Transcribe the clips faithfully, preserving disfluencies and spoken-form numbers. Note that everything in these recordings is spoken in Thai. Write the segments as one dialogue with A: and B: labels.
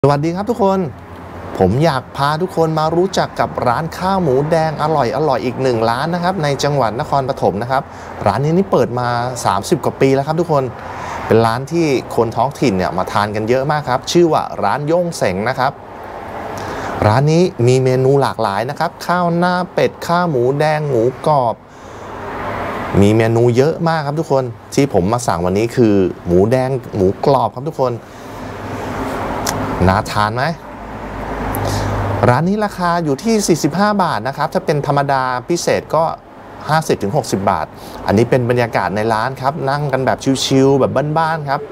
A: สวัสดีครับทุกคนผมอยากพาทุกคนมารู้จักกับร้านข้าวหมูแดงอร่อยอร่อยอีกหนึ่งร้านนะครับในจังหวัดนครปฐมนะครับร้านนี้นี่เปิดมาสามสิบกว่าปีแล้วครับทุกคนเป็นร้านที่คนท้องถิ่นเนี่ยมาทานกันเยอะมากครับชื่อว่าร้านโย่งเสงนะครับร้านนี้มีเมนูหลากหลายนะครับข้าวหน้าเป็ดข้าวหมูแดงหมูกรอบมีเมนูเยอะมากครับทุกคนที่ผมมาสั่งวันนี้คือหมูแดงหมูกรอบครับทุกคนน่าทานไหมร้านนี้ราคาอยู่ที่สี่สิบห้าบาทนะครับถ้าเป็นธรรมดาพิเศษก็ ห้าสิบถึงหกสิบ บาทอันนี้เป็นบรรยากาศในร้านครับนั่งกันแบบชิลๆแบบบ้านๆครับ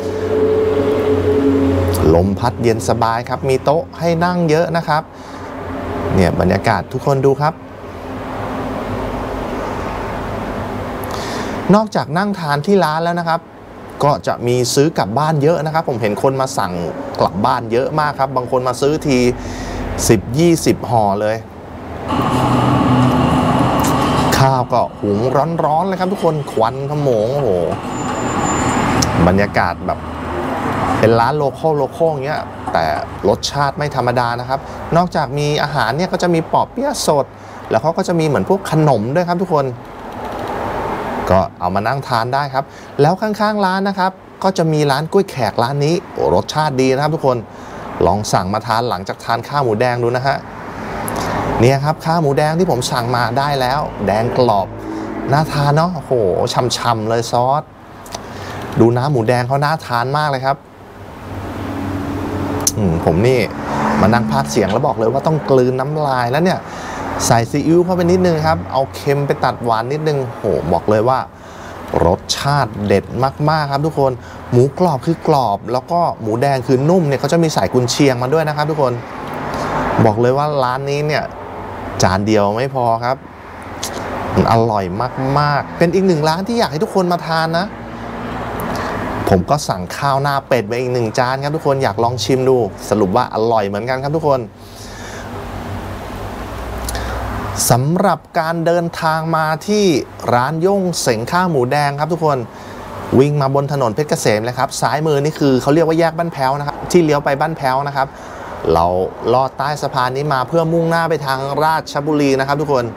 A: ลมพัดเย็นสบายครับมีโต๊ะให้นั่งเยอะนะครับเนี่ยบรรยากาศทุกคนดูครับนอกจากนั่งทานที่ร้านแล้วนะครับก็จะมีซื้อกลับบ้านเยอะนะครับผมเห็นคนมาสั่งกลับบ้านเยอะมากครับบางคนมาซื้อทีสิบ ยี่สิบห่อเลยข้าวก็หุงร้อนๆเลยครับทุกคนควันขโมงโอ้โหบรรยากาศแบบเป็นร้านโลคอลโลคอลอย่างเงี้ยแต่รสชาติไม่ธรรมดานะครับนอกจากมีอาหารเนี่ยก็จะมีปอเปี๊ยะสดแล้วเขาก็จะมีเหมือนพวกขนมด้วยครับทุกคนก็เอามานั่งทานได้ครับแล้วข้างๆร้านนะครับก็จะมีร้านกล้วยแขกร้านนี้โอ้รสชาติดีนะครับทุกคนลองสั่งมาทานหลังจากทานข้าวหมูแดงดูนะฮะเนี่ยครับข้าวหมูแดงที่ผมสั่งมาได้แล้วแดงกรอบน่าทานเนาะโอ้โหช่ำๆเลยซอสดูน้ำหมูแดงเขาน่าทานมากเลยครับผมนี่มานั่งพากย์เสียงแล้วบอกเลยว่าต้องกลืนน้ำลายแล้วเนี่ยใส่ซีอิ๊วเข้าไปนิดนึงครับเอาเค็มไปตัดหวานนิดนึงโหบอกเลยว่ารสชาติเด็ดมากๆครับทุกคนหมูกรอบคือกรอบแล้วก็หมูแดงคือนุ่มเนี่ยเขาจะมีใส่กุนเชียงมาด้วยนะครับทุกคนบอกเลยว่าร้านนี้เนี่ยจานเดียวไม่พอครับมันอร่อยมากๆเป็นอีกหนึ่งร้านที่อยากให้ทุกคนมาทานนะผมก็สั่งข้าวหน้าเป็ดไปอีกหนึ่งจานครับทุกคนอยากลองชิมดูสรุปว่าอร่อยเหมือนกันครับทุกคนสำหรับการเดินทางมาที่ร้านโย่งเสงข้าวหมูแดงครับทุกคนวิ่งมาบนถนนเพชรเกษมเลยครับซ้ายมือนี่คือเขาเรียกว่าแยกบ้านแพ้วนะครับที่เลี้ยวไปบ้านแพ้วนะครับเราลอดใต้สะพานนี้มาเพื่อมุ่งหน้าไปทางราชบุรีนะครับทุกคน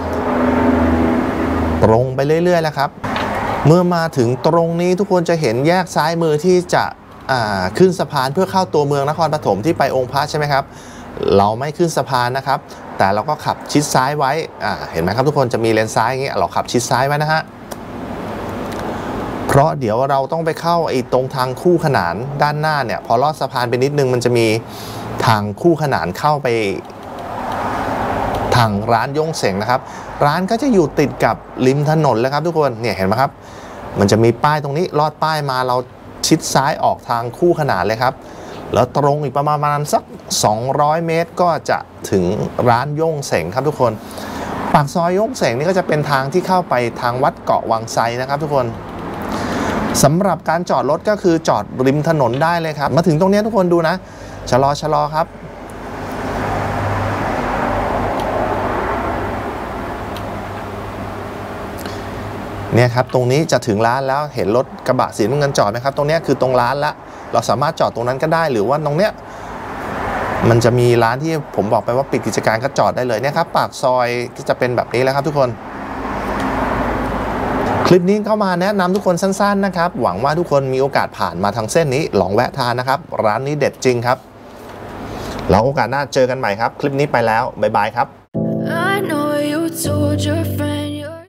A: ตรงไปเรื่อยๆแล้วครับเมื่อมาถึงตรงนี้ทุกคนจะเห็นแยกซ้ายมือที่จะขึ้นสะพานเพื่อเข้าตัวเมืองนครปฐมที่ไปองค์พระใช่ไหมครับเราไม่ขึ้นสะพานนะครับแต่เราก็ขับชิดซ้ายไว้อ่าเห็นไหมครับทุกคนจะมีเลนซ้ายอย่างเงี้ยเราขับชิดซ้ายไว้นะฮะเพราะเดี๋ยวเราต้องไปเข้าไอ้ตรงทางคู่ขนานด้านหน้าเนี่ยพอลอดสะพานไปนิดนึงมันจะมีทางคู่ขนานเข้าไปทางร้านโย่งเสงนะครับร้านก็จะอยู่ติดกับริมถนนเลยครับทุกคนเนี่ยเห็นไหมครับมันจะมีป้ายตรงนี้ลอดป้ายมาเราชิดซ้ายออกทางคู่ขนานเลยครับแล้วตรงอีกประมาณประมาณสักสองร้อยเมตรก็จะถึงร้านโย่งเสงครับทุกคนปากซอยโย่งเสงนี่ก็จะเป็นทางที่เข้าไปทางวัดเกาะวังไซนะครับทุกคนสำหรับการจอดรถก็คือจอดริมถนนได้เลยครับมาถึงตรงนี้ทุกคนดูนะชะลอชะลอครับเนี่ยครับตรงนี้จะถึงร้านแล้วเห็นรถกระบะสีน้ำเงินจอดไหมครับตรงนี้คือตรงร้านละเราสามารถจอดตรงนั้นก็ได้หรือว่าตรงเนี้ยมันจะมีร้านที่ผมบอกไปว่าปิดกิจการก็จอดได้เลยเนี่ยครับปากซอยก็จะเป็นแบบนี้แล้วครับทุกคนคลิปนี้เข้ามาแนะนำทุกคนสั้นๆนะครับหวังว่าทุกคนมีโอกาสผ่านมาทางเส้นนี้ลองแวะทานนะครับร้านนี้เด็ดจริงครับแล้วโอกาสหน้าเจอกันใหม่ครับคลิปนี้ไปแล้วบ๊ายบายครับ